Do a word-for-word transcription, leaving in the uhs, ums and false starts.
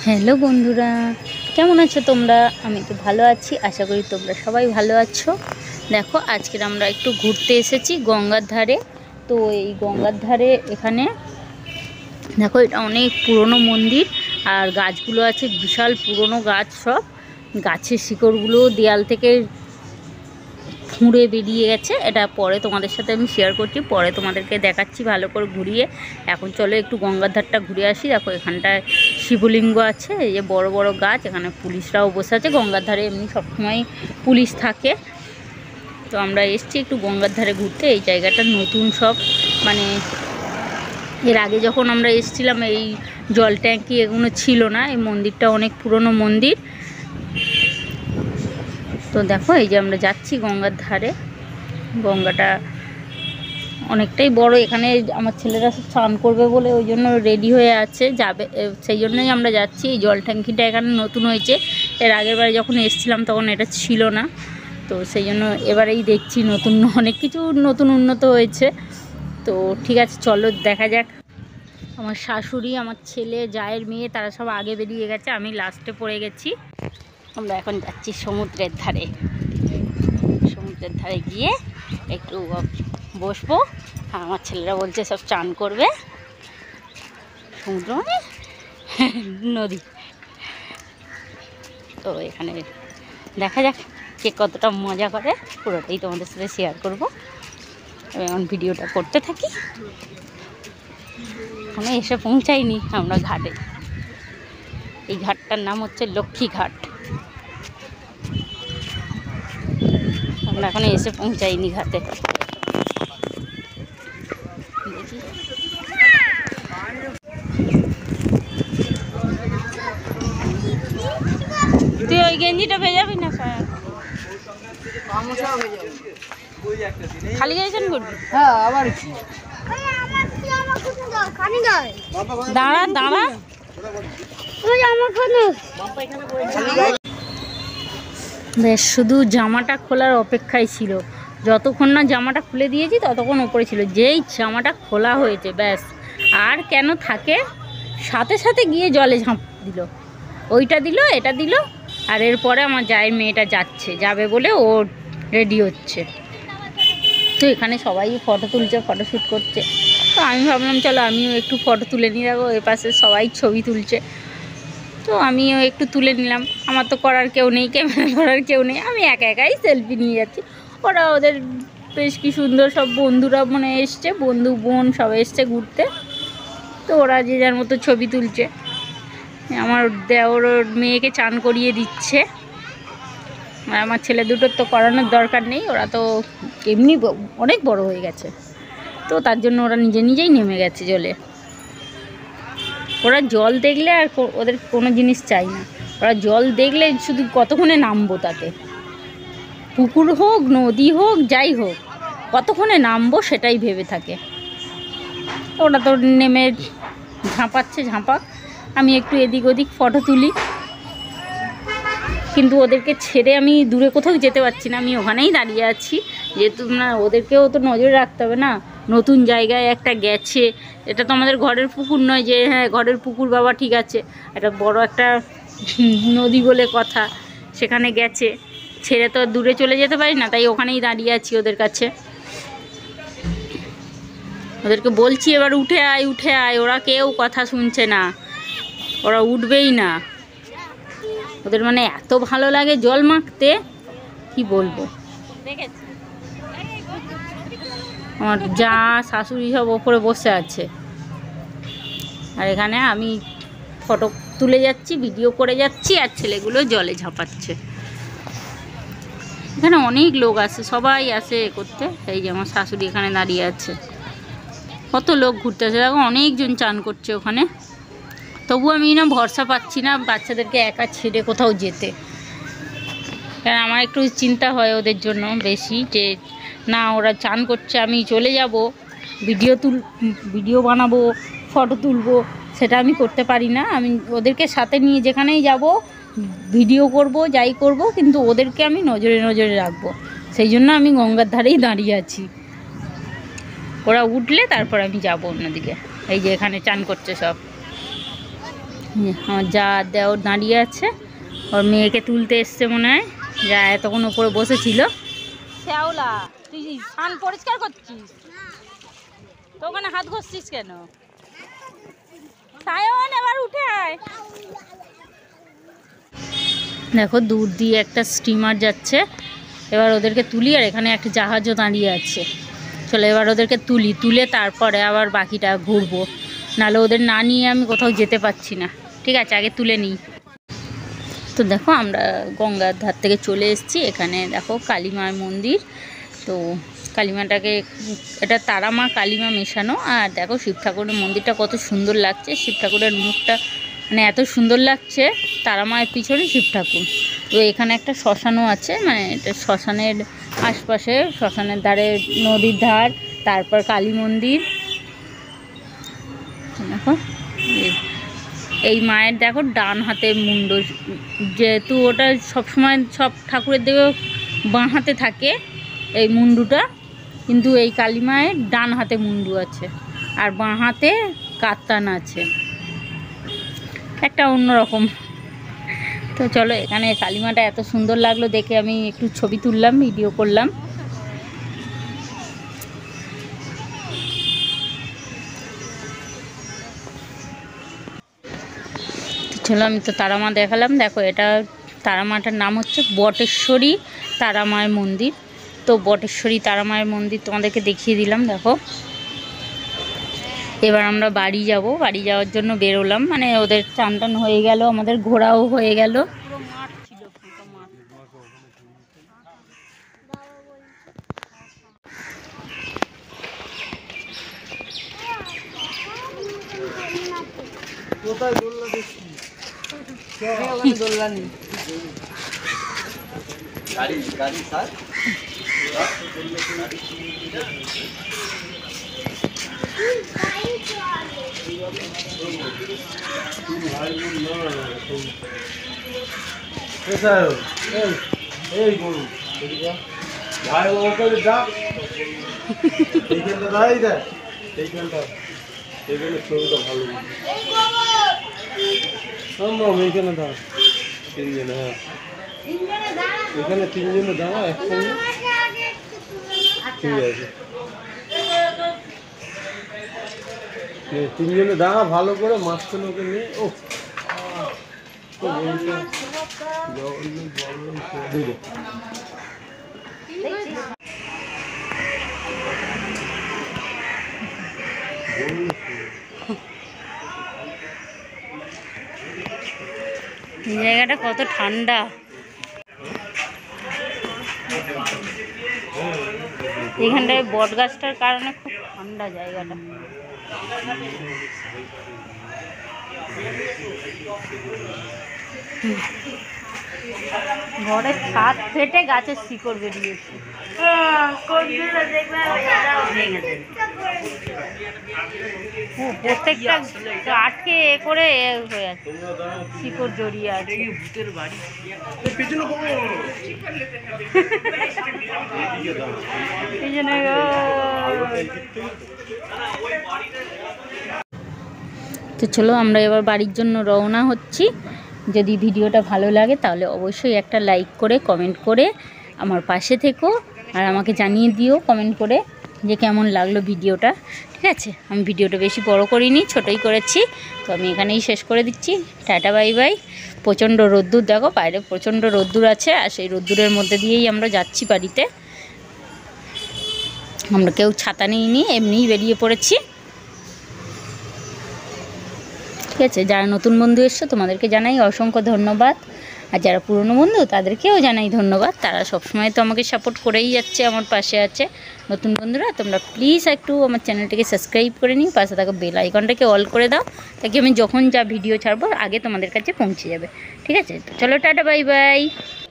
Hello বন্ধুরা, কেমন আছো তোমরা? আমি তো ভালো আছি, আশা করি তোমরা সবাই ভালো আছো। দেখো, আজকের আমরা একটু ঘুরতে এসেছি গঙ্গার ধারে। তো এই গঙ্গার ধারে এখানে দেখো, এটা অনেক পুরনো মন্দির, আর গাছগুলো আছে বিশাল পুরনো গাছ। সব গাছের শিকড়গুলো দেয়াল থেকে ফুঁড়ে বেরিয়ে গেছে। এটা পরে তোমাদের সাথে আমি শেয়ার করছি, পরে তোমাদেরকে দেখাচ্ছি ভালো করে ঘুরিয়ে। এখন চলো একটু গঙ্গার ধারটা ঘুরে আসি। দেখো, এখানটায় শিবলিঙ্গ আছে, এই যে বড় বড় গাছ, এখানে পুলিশরাও বসে আছে। গঙ্গার ধারে এমনি সবসময় পুলিশ থাকে। তো আমরা এসছি একটু গঙ্গার ধারে ঘুরতে। এই জায়গাটা নতুন সব, মানে এর আগে যখন আমরা এসেছিলাম এই জল ট্যাঙ্কি এগুলো ছিল না। এই মন্দিরটা অনেক পুরনো মন্দির। তো দেখো, এই যে আমরা যাচ্ছি গঙ্গার ধারে। গঙ্গাটা অনেকটাই বড়। এখানে আমার ছেলেরা সব স্নান করবে বলে ওই জন্য রেডি হয়ে আছে, যাবে, সেই জন্যই আমরা যাচ্ছি। এই জল ট্যাঙ্কিটা এখানে নতুন হয়েছে, এর আগের বারে যখন এসেছিলাম তখন এটা ছিল না। তো সেই জন্য এবারেই দেখছি নতুন অনেক কিছু নতুন উন্নত হয়েছে। তো ঠিক আছে, চলো দেখা যাক। আমার শাশুড়ি, আমার ছেলে, জায়ের মেয়ে, তারা সব আগে বেরিয়ে গেছে, আমি লাস্টে পড়ে গেছি। আমরা এখন যাচ্ছি সমুদ্রের ধারে। সমুদ্রের ধারে গিয়ে একটু বসবো। আর আমার ছেলেরা বলছে সব চান করবে। সমুদ্র মানে নদী। তো এখানে দেখা যাক কে কতটা মজা করে, পুরোটাই তোমাদের সাথে শেয়ার করবো। এখন ভিডিওটা করতে থাকি। এখনো এসে পৌঁছাইনি আমরা ঘাটে। এই ঘাটটার নাম হচ্ছে লক্ষ্মী ঘাট। আমরা এখনো এসে পৌঁছাইনি ঘাটে। দেখি, তুই ওই গেঞ্জিটা ভেজাবি না স্যার? খালি গায়ে চান করবি? হ্যাঁ, আবার দাঁড়া দাঁড়া, বেশ শুধু জামাটা খোলার অপেক্ষায় ছিল। যতক্ষণ না জামাটা খুলে দিয়েছি ততক্ষণ ওপরে ছিল। যেই জামাটা খোলা হয়েছে ব্যাস আর কেন থাকে, সাথে সাথে গিয়ে জলে ঝাঁপ দিল। ওইটা দিল, এটা দিল। আর এরপরে আমার জায়ের মেয়েটা যাচ্ছে, যাবে বলে ও রেডি হচ্ছে। তো এখানে সবাই ফটো তুলছে, ফটোশ্যুট করছে। তো আমি ভাবলাম চলো আমিও একটু ফটো তুলে নিয়ে যাবো। এ পাশে সবাই ছবি তুলছে, তো আমিও একটু তুলে নিলাম। আমার তো করার কেউ নেই, ক্যামেরা ধরার কেউ নেই, আমি একা একাই সেলফি নিয়ে যাচ্ছি। ওরা ওদের বেশ কি সুন্দর সব বন্ধুরা মানে এসছে, বন্ধু বোন সব এসছে ঘুরতে। তো ওরা যে যার মতো ছবি তুলছে। আমার দেওর মেয়েকে চান করিয়ে দিচ্ছে। আর আমার ছেলে দুটোর তো করানোর দরকার নেই, ওরা তো এমনি অনেক বড় হয়ে গেছে। তো তার জন্য ওরা নিজে নিজেই নেমে গেছে জলে। ওরা জল দেখলে আর ওদের কোনো জিনিস চাই না। ওরা জল দেখলে শুধু কতক্ষণে নামবো, তাতে পুকুর হোক নদী হোক যাই হোক, কতক্ষণে নামবো সেটাই ভেবে থাকে। ওরা তো নেমে ঝাঁপাচ্ছে, ঝাঁপাক, আমি একটু এদিক ওদিক ফটো তুলি। কিন্তু ওদেরকে ছেড়ে আমি দূরে কোথাও যেতে পারছি না, আমি ওখানেই দাঁড়িয়ে আছি। যেহেতু না, ওদেরকেও তো নজরে রাখতে হবে না, নতুন জায়গায় একটা গেছে। এটা তো আমাদের ঘরের পুকুর নয় যে হ্যাঁ ঘরের পুকুর বাবা ঠিক আছে, এটা বড় একটা নদী বলে কথা। সেখানে গেছে, ছেড়ে তো দূরে চলে যেতে পারি না, তাই ওখানেই দাঁড়িয়ে আছি ওদের কাছে। ওদেরকে বলছি এবার উঠে আয়, উঠে আয়, ওরা কেউ কথা শুনছে না, ওরা উঠবেই না। ওদের মানে এত ভালো লাগে জল মাখতে, কি বলবো। আমার যা শাশুড়ি সব ওপরে বসে আছে, আর এখানে আমি ফটো তুলে যাচ্ছি, ভিডিও করে যাচ্ছি, আর ছেলেগুলো জলে ঝাঁপাচ্ছে। এখানে অনেক লোক আসে, সবাই আসে করতে। এই যে আমার শাশুড়ি এখানে দাঁড়িয়ে আছে, কত লোক ঘুরতে আসে। দেখো অনেকজন চান করছে ওখানে। তবু আমি না ভরসা পাচ্ছি না বাচ্চাদেরকে একা ছেড়ে কোথাও যেতে। কারণ আমার একটু চিন্তা হয় ওদের জন্য বেশি, যে না ওরা চান করছে আমি চলে যাব, ভিডিও তুল ভিডিও বানাবো, ফটো তুলবো, সেটা আমি করতে পারি না। আমি ওদেরকে সাথে নিয়ে যেখানেই যাব ভিডিও করব, যাই করব, কিন্তু ওদেরকে আমি নজরে নজরে রাখবো। সেই জন্য আমি গঙ্গার ধারেই দাঁড়িয়ে আছি। ওরা উঠলে তারপর আমি যাব অন্যদিকে। এই যে এখানে চান করছে সব, আমার যা দেওর দাঁড়িয়ে আছে, ওর মেয়েকে তুলতে এসছে মনে হয়, যা এতক্ষণ ওপরে বসেছিল। শ্যাওলা, তুই স্নান পরিষ্কার করছিস তো ওখানে হাত ঘষছিস কেন? সায়ন এবার উঠে আয়। দেখো দূর দিয়ে একটা স্টিমার যাচ্ছে, এবার ওদেরকে তুলি, আর এখানে একটা জাহাজও দাঁড়িয়ে আছে। চলো এবার ওদেরকে তুলি, তুলে তারপরে আবার বাকিটা ঘুরবো, নাহলে ওদের না নিয়ে আমি কোথাও যেতে পারছি না। ঠিক আছে, আগে তুলে নিই। তো দেখো আমরা গঙ্গার ধার থেকে চলে এসেছি। এখানে দেখো কালীমার মন্দির। তো কালীমাটাকে, এটা তারামা কালীমা মেশানো। আর দেখো শিব ঠাকুরের মন্দিরটা কত সুন্দর লাগছে, শিব ঠাকুরের মুখটা মানে এত সুন্দর লাগছে। তারামায়ের পিছনে শিব ঠাকুর। তো এখানে একটা শ্মশানও আছে, মানে এটা শ্মশানের আশপাশে, শ্মশানের ধারে নদীর ধার, তারপর কালী মন্দির। দেখো এই মায়ের দেখো ডান হাতে মুন্ড, যেহেতু ওটা সবসময় সব ঠাকুরের দিকে বাঁ হাতে থাকে এই মুন্ডুটা, কিন্তু এই কালী মায়ের ডান হাতে মুন্ডু আছে আর বাঁ হাতে কাতান আছে, একটা অন্যরকম। তো চলো এখানে কালীমাটা এত সুন্দর লাগলো দেখে আমি একটু ছবি তুললাম, ভিডিও করলাম। চলো আমি তো তারামা দেখালাম। দেখো এটা তারামাটার নাম হচ্ছে বটেশ্বরী তারামায়ের মন্দির। তো বটেশ্বরী তারামায়ের মন্দির তোমাদেরকে দেখিয়ে দিলাম। দেখো এবার আমরা বাড়ি যাব, বাড়ি যাওয়ার জন্য বেরোলাম, মানে ওদের চান টান হয়ে গেল, আমাদের ঘোরাও হয়ে গেল। পুরো মাঠ ছিল, ফাঁকা মাঠ। কোথায় দোলনা দেখছি? ওখানে দোলনা নেই। গাড়ি গাড়ি স্যার এই গরু ভাই ওখানে যা, এইখানটা দাঁড়াই দেয়, এইখানটা এইখানে ছবিটা ভালো সম্ভব। এইখানে দাঁড়া তিনজনে, হ্যাঁ এখানে তিনজনে দাঁড়া একসঙ্গে, ঠিক আছে তিনজনে দাঁড়া ভালো করে, মাঝখানে ওকে নিয়ে। ও জায়গাটা কত ঠান্ডা, এখানটায় বট গাছটার কারণে খুব ঠান্ডা জায়গাটা। ঘরের ছাদ ফেটে গাছের শিকড় বেরিয়েছে। প্রত্যেকটা আটকে এ করে হয়ে আছে, শিকড় জড়িয়ে আছে। ভূতের বাড়ি এই জন্য। তো চলো আমরা এবার বাড়ির জন্য রওনা হচ্ছি। যদি ভিডিওটা ভালো লাগে তাহলে অবশ্যই একটা লাইক করে কমেন্ট করে আমার পাশে থেকো, আর আমাকে জানিয়ে দিও কমেন্ট করে যে কেমন লাগলো ভিডিওটা। ঠিক আছে, আমি ভিডিওটা বেশি বড় করিনি, ছোটই করেছি। তো আমি এখানেই শেষ করে দিচ্ছি। Tata bye bye. প্রচণ্ড রোদ্দুর, দেখো বাইরে প্রচণ্ড রোদ্দুর আছে, আর সেই রোদ্দুরের মধ্যে দিয়েই আমরা যাচ্ছি বাড়িতে। আমরা কেউ ছাতা নিইনি, এমনিই বেরিয়ে পড়েছি। ঠিক আছে, যারা নতুন বন্ধু এসছো তোমাদেরকে জানাই অসংখ্য ধন্যবাদ, আর যারা পুরনো বন্ধু তাদেরকেও জানাই ধন্যবাদ। তারা সবসময় তো আমাকে সাপোর্ট করেই যাচ্ছে, আমার পাশে আছে। নতুন বন্ধুরা তোমরা প্লিজ একটু আমার চ্যানেলটাকে সাবস্ক্রাইব করে নিও, পাশে থাকা বেল আইকনটাকে অল করে দাও, তাকে আমি যখন যা ভিডিও ছাড়বো আগে তোমাদের কাছে পৌঁছে যাবে। ঠিক আছে, তো চলো টাটা বাই বাই।